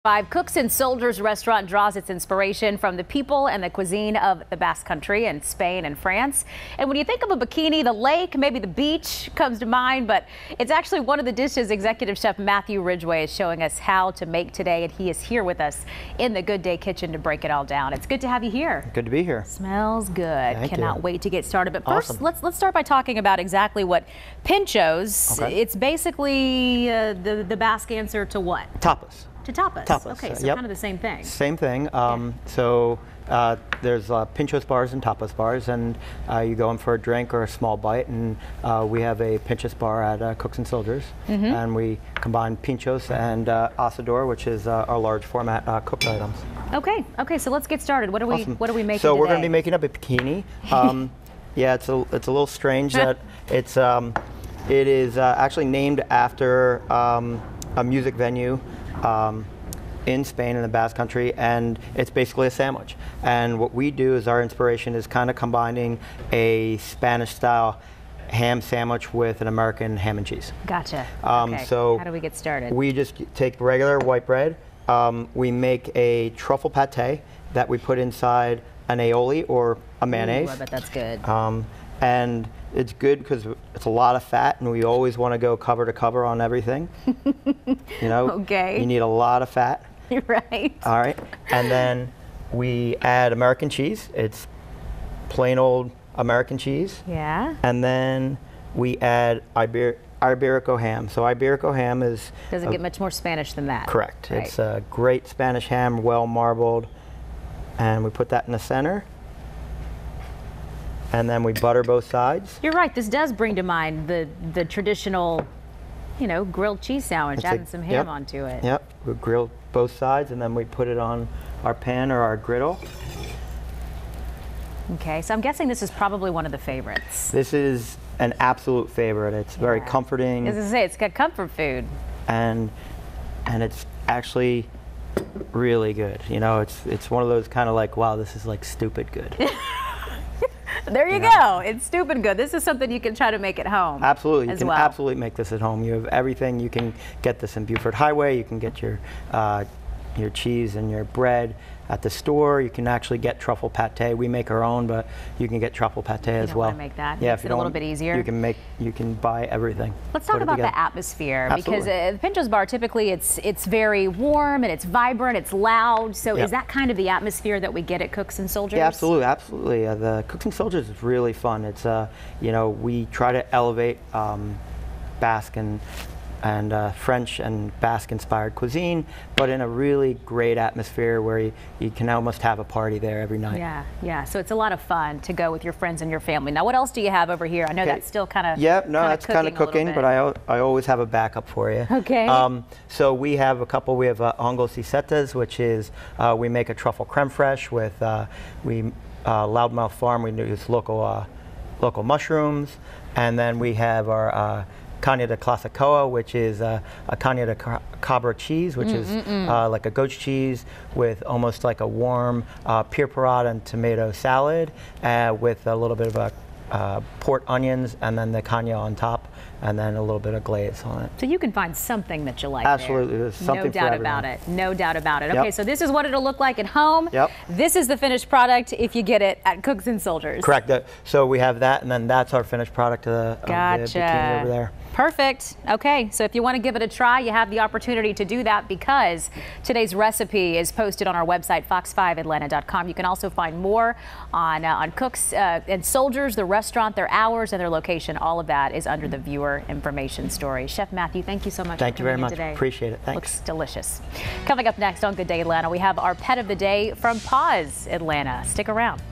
Cooks and Soldiers restaurant draws its inspiration from the people and the cuisine of the Basque Country and Spain and France. And when you think of a bikini, the lake, maybe the beach comes to mind, but it's actually one of the dishes Executive Chef Matthew Ridgway is showing us how to make today, and he is here with us in the Good Day Kitchen to break it all down. It's good to have you here. Good to be here. Smells good. Thank Cannot you. wait to get started. But first, Awesome. let's start by talking about exactly what pinchos. Okay. It's basically the Basque answer to what? Tapas. To tapas. Tapas. Okay, so Yep. kind of the same thing. Same thing. There's pinchos bars and tapas bars, and you go in for a drink or a small bite, and we have a pinchos bar at Cooks and Soldiers, and we combine pinchos and asador, which is our large format cooked items. Okay, so let's get started. What are we Awesome. what are we making So today? we're going to be making up a bikini. Yeah, it's a little strange that it is actually named after a music venue in Spain, in the Basque Country, and it's basically a sandwich. And what we do is our inspiration is kind of combining a Spanish-style ham sandwich with an American ham and cheese. Gotcha. Okay. So how do we get started? We just take regular white bread. We make a truffle pate that we put inside an aioli or a mayonnaise. Ooh, I bet that's good. And it's good because it's a lot of fat, and we always want to go cover to cover on everything. You know, Okay. You need a lot of fat. You're right. All right, and then we add American cheese. It's plain old American cheese. Yeah. And then we add Iberico ham. So Iberico ham is Doesn't get much more Spanish than that. correct. Right. It's a great Spanish ham, well marbled, and we put that in the center. And then we butter both sides. You're right. This does bring to mind the traditional, you know, grilled cheese sandwich, adding some ham onto it. Yep. We grill both sides, and then we put it on our pan or our griddle. Okay, so I'm guessing this is probably one of the favorites. This is an absolute favorite. It's very comforting. As I say, it's got comfort food. And it's actually really good. You know, it's one of those kind of like, wow, this is like stupid good. There you go. It's stupid good. This is something you can try to make at home. Absolutely. You as can well. absolutely make this at home. You have everything. You can get this in Buford Highway. You can get your cheese and your bread at the store. You can actually get truffle pate. We make our own, but you can get truffle pate as You don't well. want to make that. Yeah, Makes if you it a little don't, bit easier. You can buy everything. Let's talk Put it about the together. atmosphere, Absolutely. because the Pinchos Bar, typically it's very warm and it's vibrant, it's loud. So Yep. is that kind of the atmosphere that we get at Cooks and Soldiers? Yeah, absolutely, absolutely. The Cooks and Soldiers is really fun. It's you know, we try to elevate Basque and French and Basque-inspired cuisine, but in a really great atmosphere where you can almost have a party there every night. Yeah. So it's a lot of fun to go with your friends and your family. Now, what else do you have over here? I know that's still kind of that's kind of cooking, but I always have a backup for you. Okay. So we have a couple. We have hongos y setas, which is we make a truffle creme fraiche with Loudmouth Farm. We use local mushrooms, and then we have our Caña de Clasicoa, which is a Caña de Cabra cheese, which is like a goat's cheese with almost like a warm pure parata and tomato salad with a little bit of port onions, and then the caña on top, and then a little bit of glaze on it. So you can find something that you like. Absolutely, there. there's something no doubt for everyone. about it. No doubt about it. Yep. Okay, so this is what it'll look like at home. Yep. This is the finished product if you get it at Cooks and Soldiers. Correct. So we have that, and then that's our finished product of the bikini over there. Perfect. Okay, so if you want to give it a try, you have the opportunity to do that because today's recipe is posted on our website, fox5atlanta.com. You can also find more on Cooks and Soldiers, the restaurant, their hours, and their location. All of that is under the viewer information story. Chef Matthew, thank you so much. Thank you very much. Today. Appreciate it. Thanks. Looks delicious. Coming up next on Good Day Atlanta, we have our pet of the day from Paws Atlanta. Stick around.